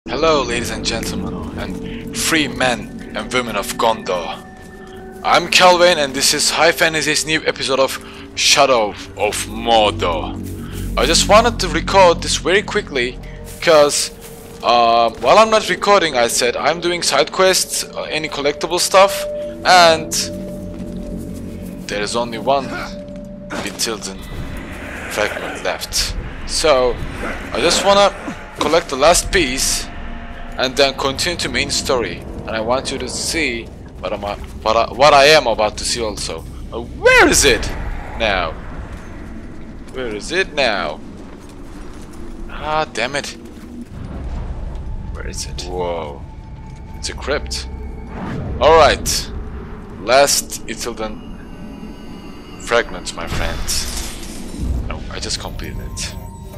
Hello, ladies and gentlemen, and free men and women of Gondor. I'm Calvin, and this is High Fantasy's new episode of Shadow of Mordor. I just wanted to record this very quickly, because while I'm not recording, I said I'm doing side quests, any collectible stuff, and there is only one Betilden fragment left. So I just wanna collect the last piece and then continue to main story, and I want you to see what I am about to see also. Where is it now? Where is it now? Ah, damn it. Where is it? Whoa. It's a crypt. Alright. Last Betilden fragments, my friends. No, I just completed it.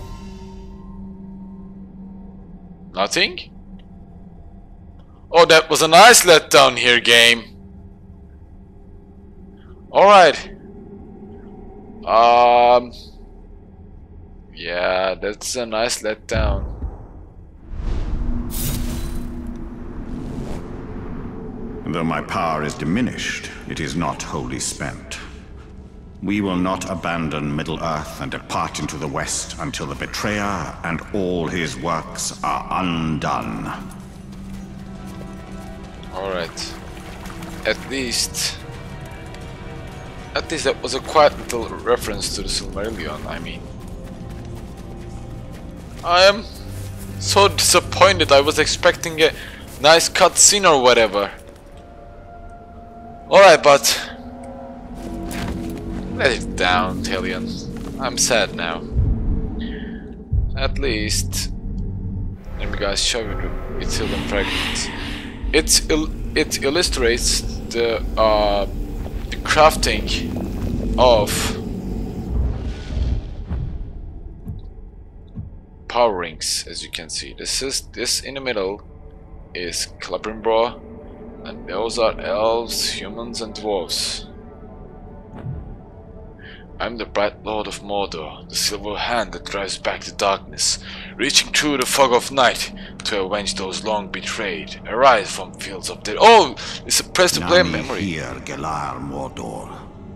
Nothing? Oh, that was a nice letdown here, game. Alright. Yeah, that's a nice letdown. Though my power is diminished, it is not wholly spent. We will not abandon Middle-earth and depart into the West until the Betrayer and all his works are undone. Alright. At least that was a quite little reference to the Silmarillion, I mean. I am so disappointed. I was expecting a nice cutscene or whatever. Alright, but let it down, Talion. I'm sad now. At least, let me guys show you the Betilden fragments. It illustrates the crafting of power rings, as you can see. This in the middle is Celebrimbor, and those are elves, humans, and dwarves. I'm the bright lord of Mordor, the silver hand that drives back the darkness, reaching through the fog of night to avenge those long betrayed. Arise from fields of death. Oh, it's a press to play memory. Here, Gelar Mordor.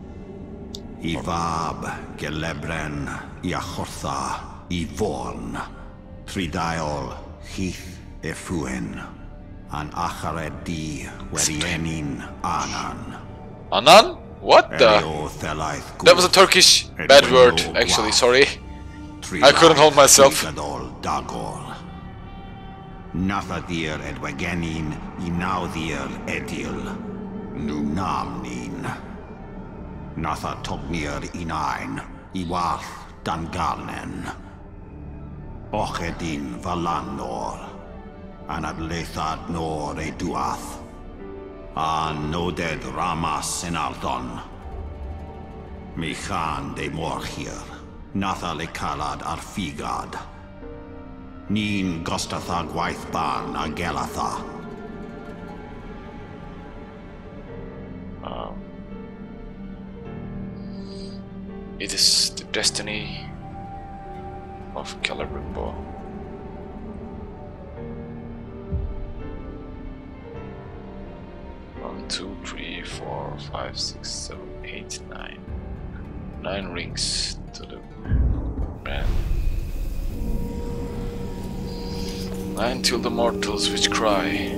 Ivab, Gelebren, Iachortha, Ivorn, Tridiol, Heath, Efuen, and Acharedi, Werienin, Anan. Anan? What the? That was a Turkish bad word, actually, sorry. I couldn't hold myself. Nathadir Edwegenin, Inaudir Edil, Nunamnin. Nathatognir Inain, Iwath Dangarnen. Ochedin Valanor, Anadlethad Nor Eduath. Noded Ramas Senaldon. Mechan de Morhir, Nathalikalad Arfigad. Nin Gostatha Gwaithban Agelatha. It is the destiny of Celebrimbor. One, 2, 3, 4, 5, 6, 7, 8, 9. 9 rings to the man. 9 till the mortals which cry,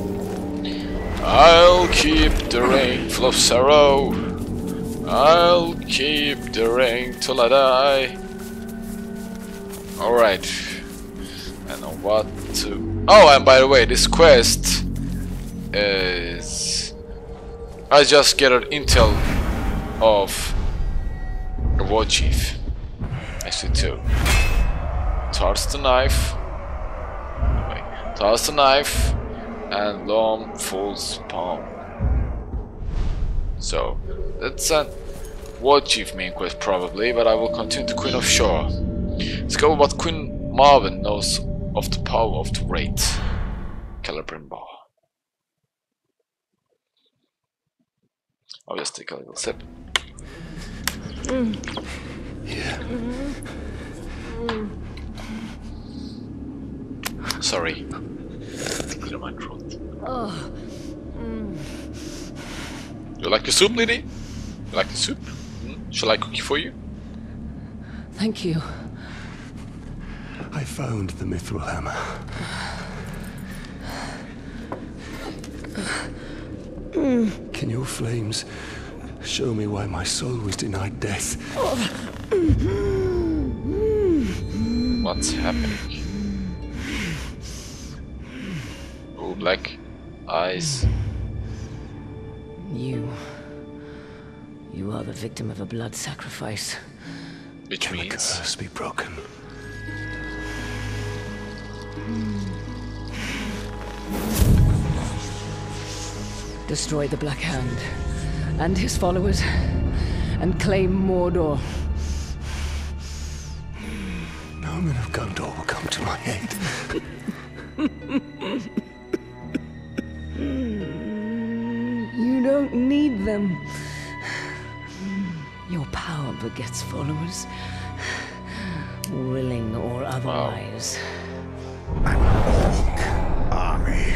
I'll keep the ring full of sorrow. I'll keep the ring till I die. Alright. I know what to... Oh, and by the way, this quest is... I just gathered intel of a war chief. Actually 2. Toss the knife. Anyway, toss the knife and Lom falls palm. So that's a war chief main quest probably, but I will continue to Queen of Shore. Discover what Queen Marvin knows of the power of the Wraith. Celebrimbor. I'll just take a little sip. Yeah. Sorry. to clear my throat. Oh. You like the soup, lady? You like the soup? Shall I cook it for you? Thank you. I found the mithril hammer. Can your flames show me why my soul was denied death? What's happening? Oh, black eyes. You are the victim of a blood sacrifice. Which Can the means... curse be broken? Destroy the Black Hand and his followers, and claim Mordor. No men of Gondor will come to my aid. You don't need them. Your power begets followers, willing or otherwise. An orc army.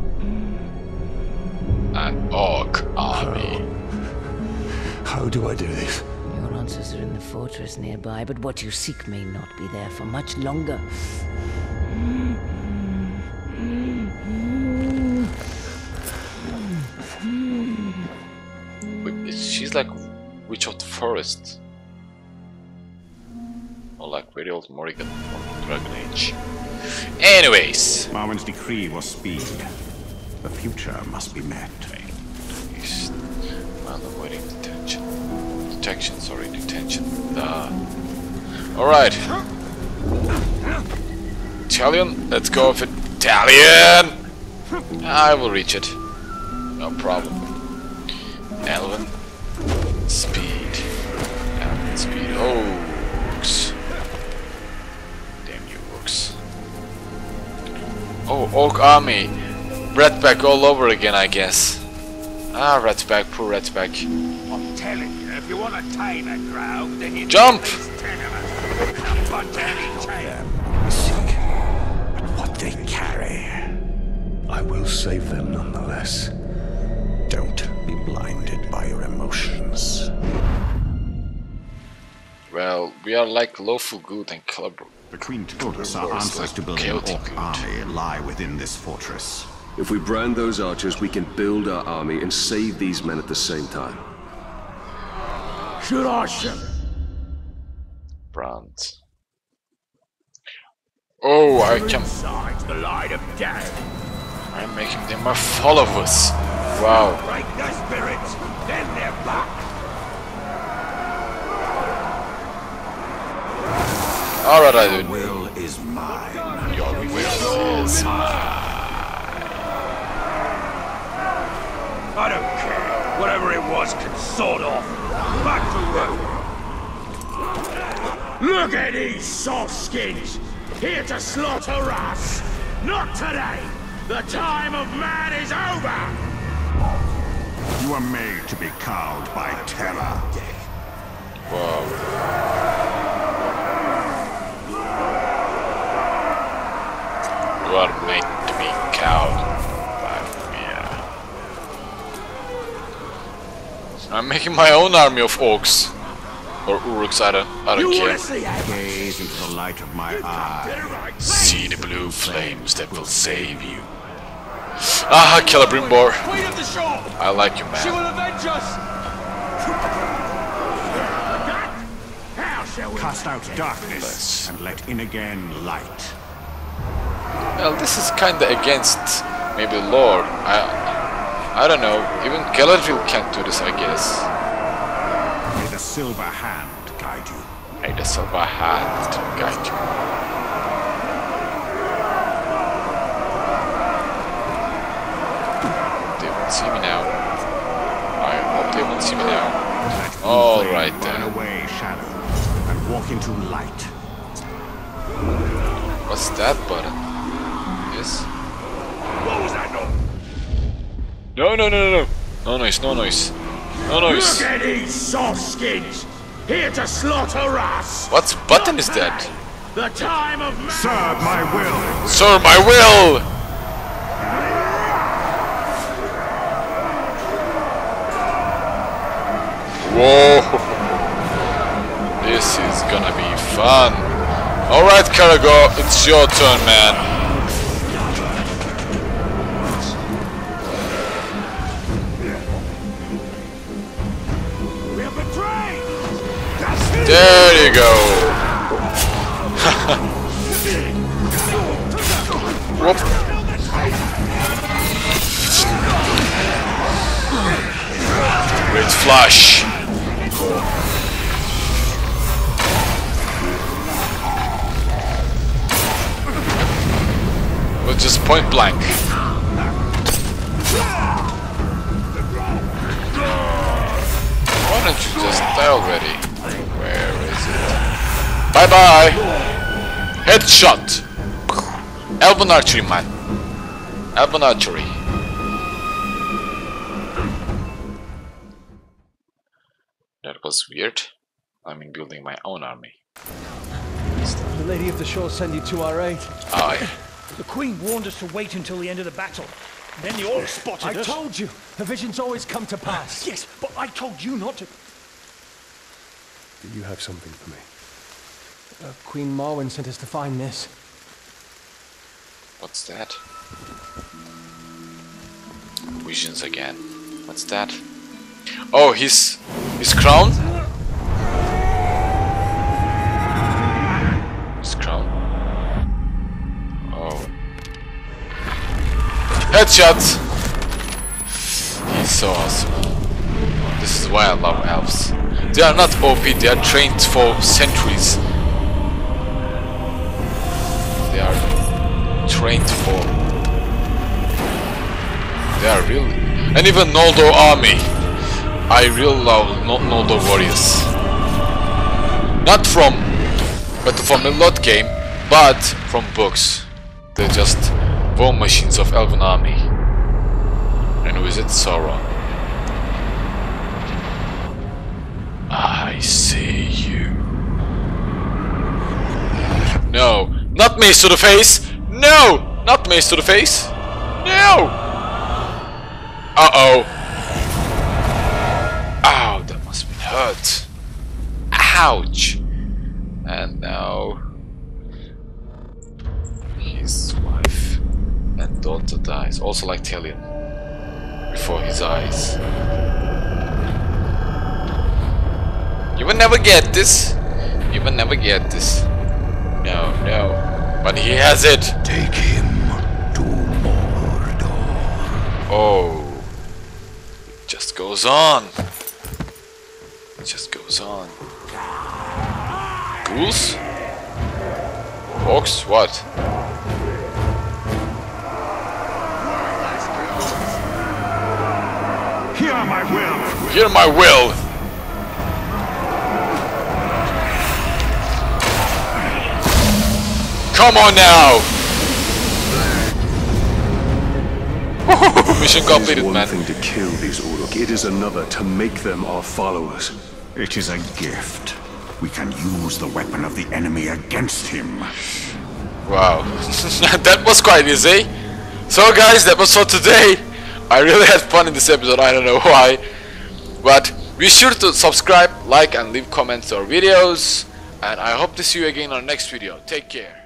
An orc army. How do I do this? Your answers are in the fortress nearby, but what you seek may not be there for much longer. She's like Witch of the Forest. Or like very old Morrigan from Dragon Age. Anyways. Marwen's decree was speed. The future must be met. While avoiding detention. Detention. Alright. Italian, let's go with Italian! I will reach it. No problem. Elven. Speed. Elven speed. Orcs. Damn you orcs. Oh, orc army. Redback all over again, I guess. Ah, Redback, poor Redback. I'm telling you, if you want to tame a crowd, then you Jump! need at least 10 of us. But any tail. Sick, but what they carry, I will save them nonetheless. Don't be blinded by your emotions. Well, we are like lawful good and Celebrimbor. The Queen told us our It's answers like to building an chaotic orc good. army lie within this fortress. If we brand those archers, we can build our army and save these men at the same time. Should I shoot? Brand. Oh, I can. Inside the light of death. I'm making them my followers. Wow. Break their spirits, then they're back. Alright, I do. Will is mine. Your will is mine. I don't care. Whatever it was can sort off. Back to work. Look at these soft skins. Here to slaughter us. Not today. The time of man is over. You are made to be cowed by terror. Wow. You are made to be cowed by fear. I'm making my own army of orcs. Or urks, I don't care. Gaze into the light of my eye. See the blue flames that will save you. Ah, Celebrimbor. Queen of the shore. I like you, She man. will avenge us. How shall we? Cast out darkness and let in again light. Well, this is kinda against maybe lore. I don't know. Even Galadriel can't do this, I guess. May the silver hand guide you. May the silver hand guide you. They won't see me now. I hope they won't see me now. Let All flame right burn then. away shadow and walk into light. What's that button? Yes. What was that noise? No. No noise. No noise. Look at these soft skins. Here to slaughter us. What button is that? The time of man. Serve my will. Sir, my will! fun. Alright, Karago, it's your turn, man. We're betrayed! There you go. Whoop. Great flash. Well, just point blank. Why don't you just die already? Where is it? Bye bye! Headshot! Elven archery, man. Elven archery. That was weird. I'm in building my own army. The Lady of the Shore send you to our aid. Aye. The Queen warned us to wait until the end of the battle. Then the orcs spotted I us. told you, the visions always come to pass. Yes, but I told you not to. Do you have something for me? Queen Marwen sent us to find this. What's that? Visions again. What's that? Oh, his crown? His crown. Oh. Headshot! He's so awesome. This is why I love elves. They are not OP, they are trained for centuries. They are trained for... They are really... And even Noldor army. I really love Noldor warriors. Not from Battle4Middle-earth game, but from books. They're just war machines of Elven army. And who is it? Sauron. I see you. No, not mace to the face. No, not mace to the face. No. Uh-oh. Ow, that must have been hurt. Ouch. And now his wife and daughter dies, also like Talion, before his eyes. You will never get this. You will never get this. No, no. But he has it. Take him to Mordor. Oh. It just goes on. It just goes on. Ghouls? Orcs? What? Hear my will! Hear my will! Come on now! Mission completed, man. It is one thing to kill these Uruk, it is another to make them our followers. It is a gift. We can use the weapon of the enemy against him. Wow. That was quite easy. So guys, that was for today. I really had fun in this episode, I don't know why. But be sure to subscribe, like and leave comments to our videos. And I hope to see you again on our next video. Take care.